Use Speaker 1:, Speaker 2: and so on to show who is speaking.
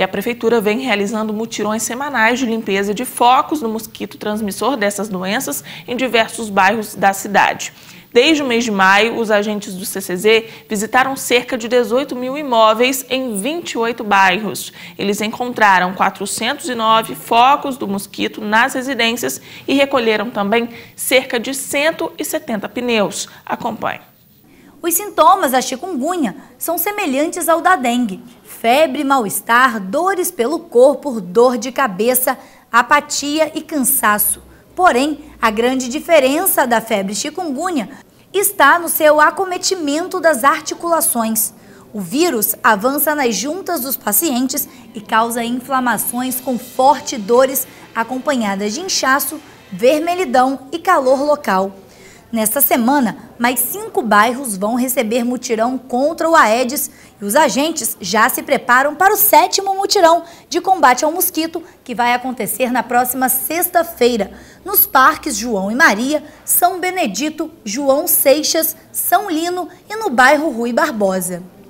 Speaker 1: E a Prefeitura vem realizando mutirões semanais de limpeza de focos do mosquito transmissor dessas doenças em diversos bairros da cidade. Desde o mês de maio, os agentes do CCZ visitaram cerca de 18 mil imóveis em 28 bairros. Eles encontraram 409 focos do mosquito nas residências e recolheram também cerca de 170 pneus. Acompanhe.
Speaker 2: Os sintomas da chikungunya são semelhantes ao da dengue: febre, mal-estar, dores pelo corpo, dor de cabeça, apatia e cansaço. Porém, a grande diferença da febre chikungunya está no seu acometimento das articulações. O vírus avança nas juntas dos pacientes e causa inflamações com fortes dores acompanhadas de inchaço, vermelhidão e calor local. Nesta semana, mais 5 bairros vão receber mutirão contra o Aedes e os agentes já se preparam para o 7º mutirão de combate ao mosquito, que vai acontecer na próxima sexta-feira, nos parques João e Maria, São Benedito, João Seixas, São Lino e no bairro Rui Barbosa.